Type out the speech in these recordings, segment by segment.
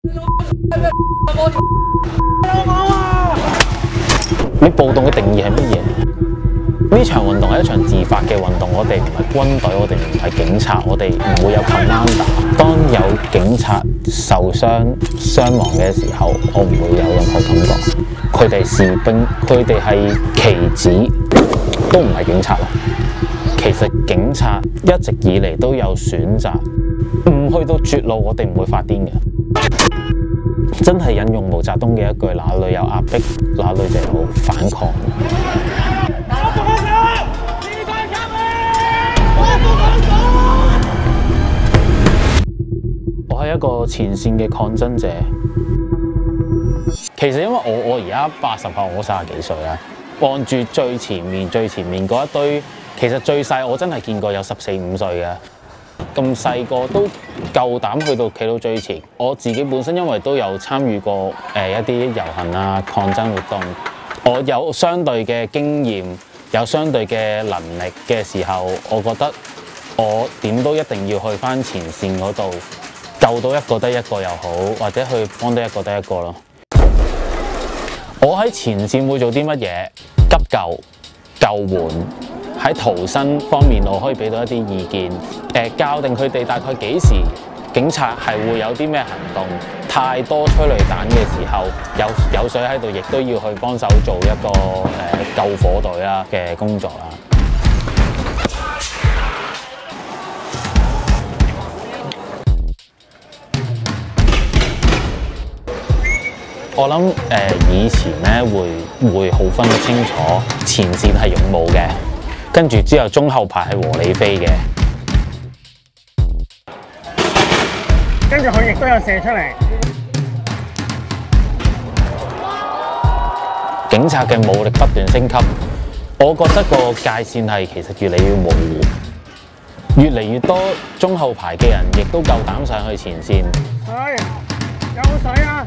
你暴動嘅定義係乜嘢？呢場運動係一場自發嘅運動，我哋唔係軍隊，我哋唔係警察，我哋唔會有 commander。當有警察受傷、傷亡嘅時候，我唔會有任何感覺。佢哋係士兵，佢哋係棋子，都唔係警察咯。其實警察一直以嚟都有選擇，唔去到絕路，我哋唔會發癲嘅。真係引用毛澤東嘅一句：哪裏有壓迫，哪裏就有反抗。我係一個前線嘅抗爭者。其實因為我而家80後，我30幾歲啦。望住最前面嗰一堆，其實最細我真係見過有14、15歲嘅。咁細個都夠膽去到企到最前。我自己本身因為都有參與過一啲遊行啊、抗爭活動，我有相對嘅經驗，有相對嘅能力嘅時候，我覺得我點都一定要去返前線嗰度，救到一個得一個又好，或者去幫到一個得一個咯。我喺前線會做啲乜嘢？急救、救援。喺逃生方面，我可以俾到一啲意見，教定佢哋大概幾時警察係會有啲咩行動。太多催淚彈嘅時候，有水喺度，亦都要去幫手做一個救火隊啦嘅工作啦。我諗以前咧會好分得清楚，前線係勇武嘅。跟住之後，中後排係和理非嘅。 跟住佢亦都有射出嚟。 警察嘅武力不斷升級，我覺得個界線係其實越嚟越模糊，越嚟越多中後排嘅人亦都夠膽上去前線。 水，有水啊！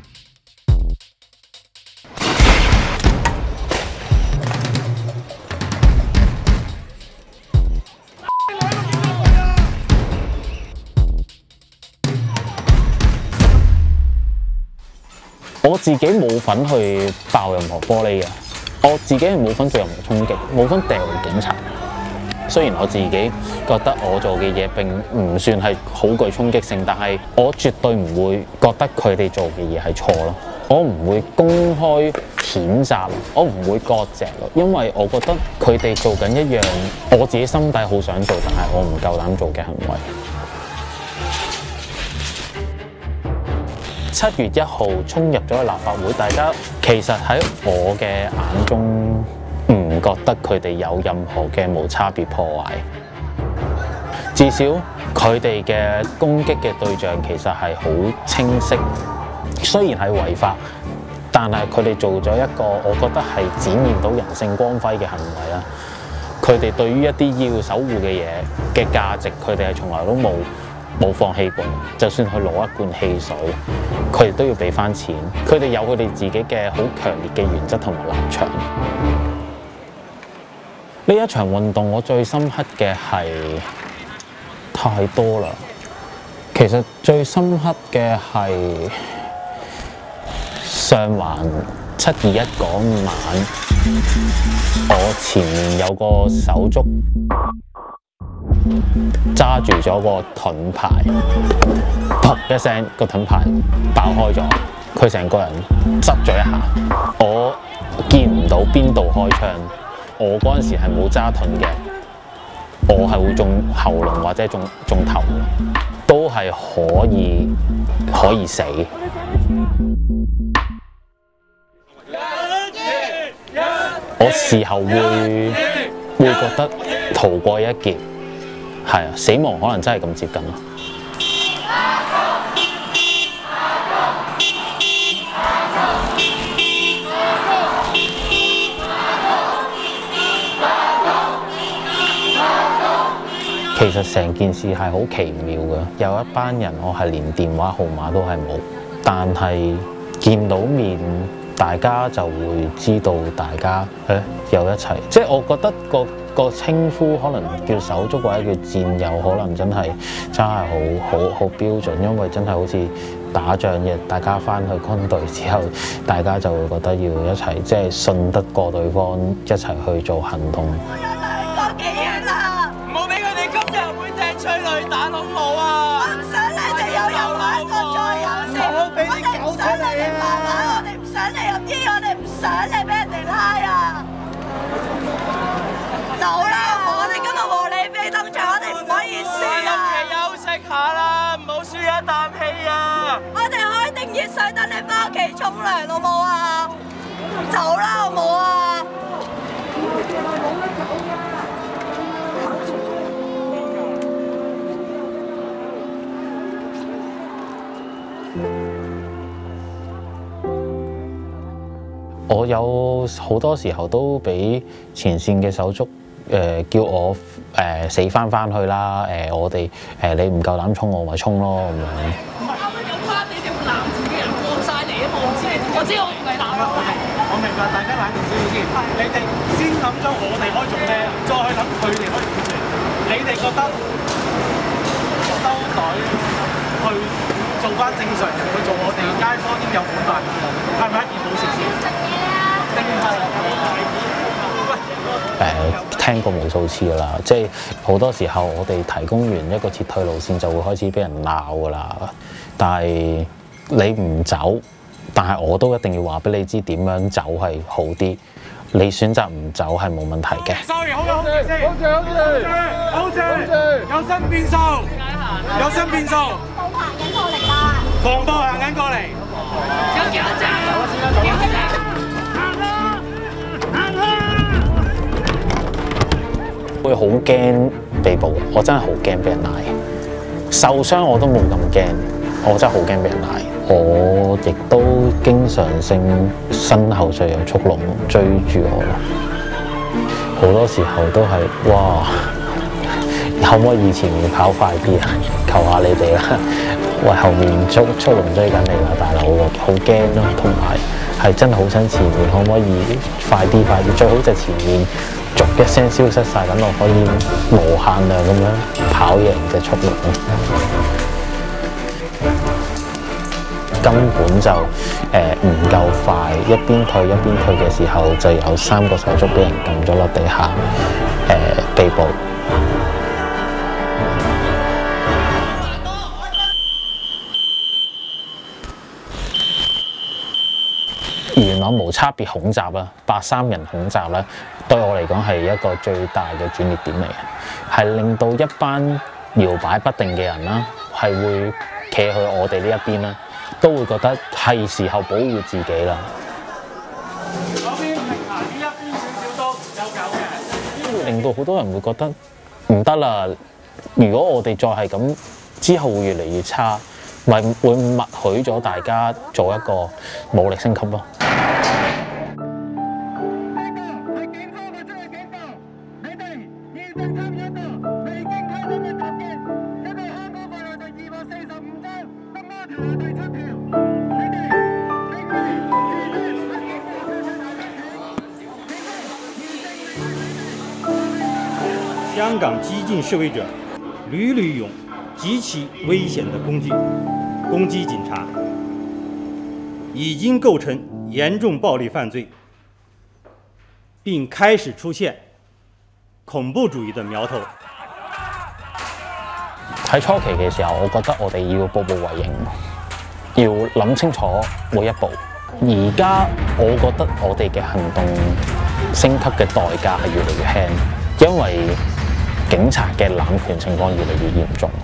我自己冇份去爆任何玻璃嘅，我自己係冇份做任何衝擊，冇份掉警察。雖然我自己覺得我做嘅嘢並唔算係好具衝擊性，但係我絕對唔會覺得佢哋做嘅嘢係錯咯。我唔會公開譴責，我唔會割席咯，因為我覺得佢哋做緊一樣我自己心底好想做，但係我唔夠膽做嘅行為。7月1號衝入咗去立法會，大家其實喺我嘅眼中唔覺得佢哋有任何嘅無差別破壞，至少佢哋嘅攻擊嘅對象其實係好清晰。雖然係違法，但係佢哋做咗一個我覺得係展現到人性光輝嘅行為啦。佢哋對於一啲要守護嘅嘢嘅價值，佢哋係從來都冇放棄過。就算佢攞一罐汽水，佢哋都要俾翻錢。佢哋有佢哋自己嘅好強烈嘅原則同埋立場。呢一場運動我最深刻嘅係太多啦。其實最深刻嘅係上環721嗰晚，我前面有個手足揸住咗個盾牌，噗一聲個盾牌爆開咗，佢成個人側咗一下，我見唔到邊度開槍，我嗰陣時係冇揸盾嘅，我係會中喉嚨或者中頭，都係可以死。我事後會覺得逃過一劫。係啊，死亡可能真係咁接近咯。其實成件事係好奇妙嘅，有一班人我係連電話號碼都係冇，但係見到面，大家就會知道大家有一齊。即係我覺得個個稱呼可能叫手足或者叫戰友，可能真係好標準，因為真係好似打仗嘅，大家翻去軍隊之後，大家就會覺得要一齊即係信得過對方，一齊去做行動。 我有2個幾月啦，唔好俾佢哋今日會掟催淚彈好唔好啊？我唔想你哋又有玩過再有事，我哋唔想你哋慢慢，我哋唔想你入醫，我哋唔想你俾人哋拉啊！走啦！我哋今日和你飛登場，我哋唔可以輸啊！休息下啦，唔好輸一啖氣啊！我哋開定熱水等你翻屋企沖涼，好冇啊？走啦，好冇啊？ 我有好多時候都俾前線嘅手足叫我死翻去啦，我哋你唔夠膽衝我咪衝咯咁樣。 有關你哋男自己人過晒嚟啊嘛！我知我唔係男啊。 我明白，大家冷靜少少先。你哋先諗咗我哋可以做咩，再去諗佢哋可以點做。你哋覺得收隊去做翻正常人去做我哋街坊應有本分，係咪一件好事先？ 聽過無數次㗎啦，即係好多時候我哋提供完一個撤退路線就會開始俾人鬧㗎啦。但係你唔走，但係我都一定要話俾你知點樣走係好啲。你選擇唔走係冇問題嘅。 Sorry， 好謝，有新變數，有新變數。防暴行緊過嚟。 有幾多隻？幾多隻？ 會好驚被捕，我真係好驚俾人拉。受傷我都冇咁驚，我真係好驚俾人拉。我亦都經常性身後就有速龍追住我咯。好多時候都係哇，可唔可以以前要跑快啲啊？求下你哋啦！喂，後面速龍追緊你啦，大佬，好驚咯，同埋係真係好想前面，可唔可以快啲？最好就前面逐一聲消失晒，等我可以無限量咁樣跑贏隻速龍。根本就唔夠快，一邊退嘅時候，就有3個手足俾人撳咗落地下，被捕。元朗無差別恐襲啦，83人恐襲咧，對我嚟講係一個最大嘅轉捩點嚟嘅，係令到一班搖擺不定嘅人啦，係會企去我哋呢一邊啦，都會覺得係時候保護自己啦。 嗰邊平行呢一邊少少都有狗嘅， 會令到好多人會覺得唔得啦。如果我哋再係咁，之後會越嚟越差，咪會默許咗大家做一個武力升級咯。 香港激进示威者屡屡用极其危险的工具攻击警察，已经构成严重暴力犯罪，并开始出现恐怖主义的苗头。 喺初期嘅時候，我覺得我哋要步步為營，要諗清楚每一步。而家我覺得我哋嘅行動升級嘅代價係越嚟越輕，因為警察嘅濫權情況越嚟越嚴重。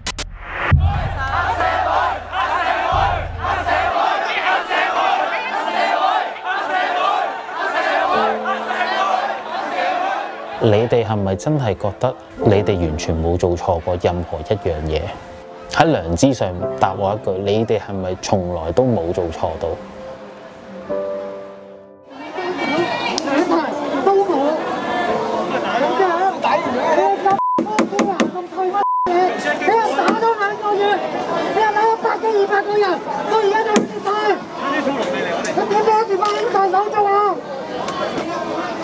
你哋係咪真係覺得你哋完全冇做錯過任何一樣嘢？喺良知上答我一句，你哋係咪從來都冇做錯到？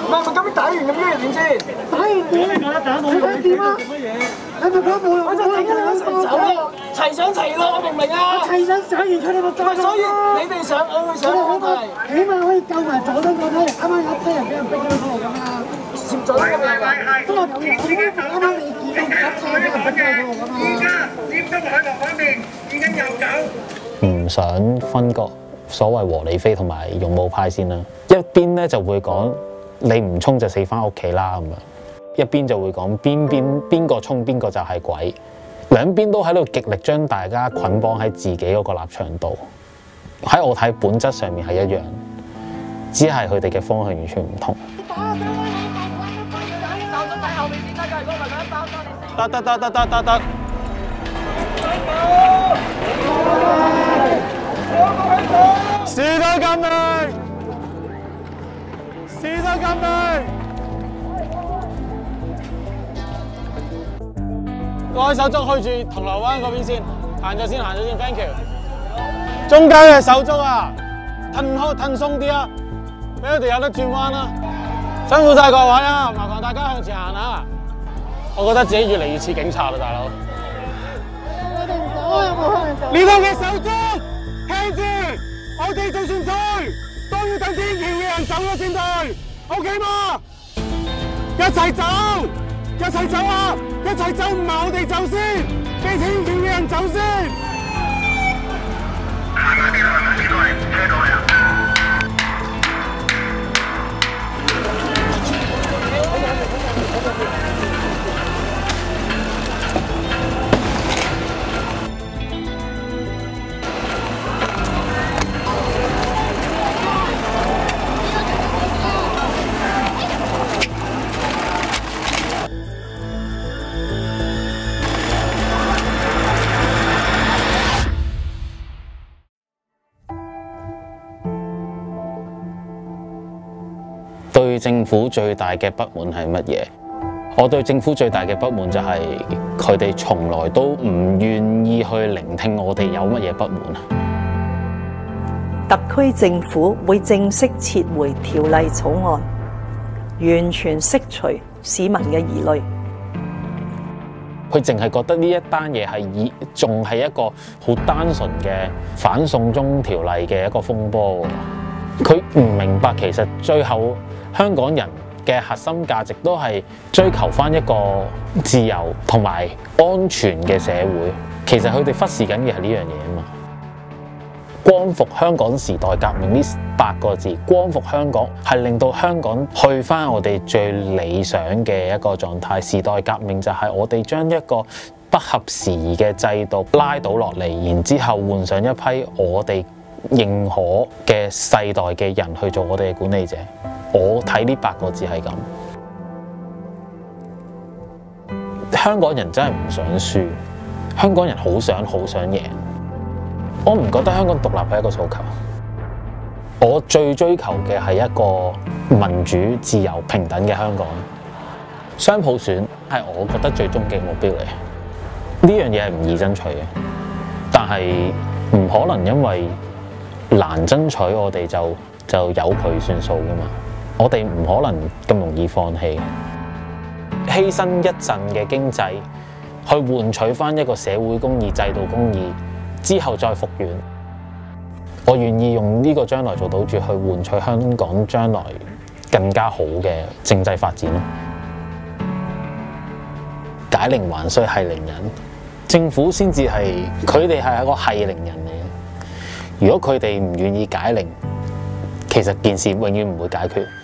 唔係，咁打完咁樣點先？打完點？你覺得打到你點啊？做乜嘢？你咪講冇用，我就整緊你一齊走咯，齊上齊落，明唔明啊？齊上走完佢哋咪再。所以你哋上，我會上我哋，起碼可以救埋左燈嗰批，啱啱有批人俾人逼咗出嚟咁啊！接咗咁樣，都係咁嘅。啱啱你見到架車俾人逼咗出嚟咁啊！而家接咗海陸方面已經有走。 唔想分割所謂和理非同埋勇武派先啦，一邊咧就會講你唔衝就死翻屋企啦咁樣，一邊就會講邊個衝邊個就係鬼，兩邊都喺度極力將大家捆綁喺自己嗰個立場度。喺我睇本質上面係一樣，只係佢哋嘅方向完全唔同。得。時代革命！時代革命！各位手足去住銅鑼灣嗰邊先，行咗先 ，thank you。中間嘅手足啊，褪鬆啲啊，俾佢哋有得轉彎啦。辛苦晒各位啊，麻煩大家向前行啊！我覺得自己越嚟越似警察啦，大佬。呢度嘅手足，聽住，我哋就算退，都要等天橋嘅人走咗先退 ，OK 嗎？一齊走，一齊走啊！一齊走，唔係我哋走先，俾天橋嘅人走先。車到啊！對政府最大嘅不滿係乜嘢？我對政府最大嘅不滿就係佢哋從來都唔願意去聆聽我哋有乜嘢不滿。 特區政府會正式撤回條例草案，完全釋除市民嘅疑慮。 佢淨係覺得呢一單嘢係仲係一個好單純嘅反送中條例嘅一個風波。佢唔明白其實最後香港人嘅核心價值都係追求返一個自由同埋安全嘅社會。其實佢哋忽視緊嘅係呢樣嘢啊嘛。光復香港時代革命呢8個字，光復香港係令到香港去返我哋最理想嘅一個狀態。時代革命就係我哋將一個不合時宜嘅制度拉倒落嚟，然之後換上一批我哋認可嘅世代嘅人去做我哋嘅管理者。我睇呢8個字係咁。香港人真係唔想輸，香港人好想贏。我唔覺得香港獨立係一個訴求，我最追求嘅係一個民主、自由、平等嘅香港。雙普選係我覺得最終極目標嚟，呢樣嘢係唔易爭取嘅，但係唔可能因為難爭取我哋就由佢算數噶嘛。我哋唔可能咁容易放棄，犧牲一陣嘅經濟去換取翻一個社會公義、制度公義。之後再復原，我願意用呢個將來做賭注去換取香港將來更加好嘅政制發展咯。解鈴還須繫鈴人，政府先至係佢哋係一個繫鈴人嚟嘅。如果佢哋唔願意解鈴，其實件事永遠唔會解決。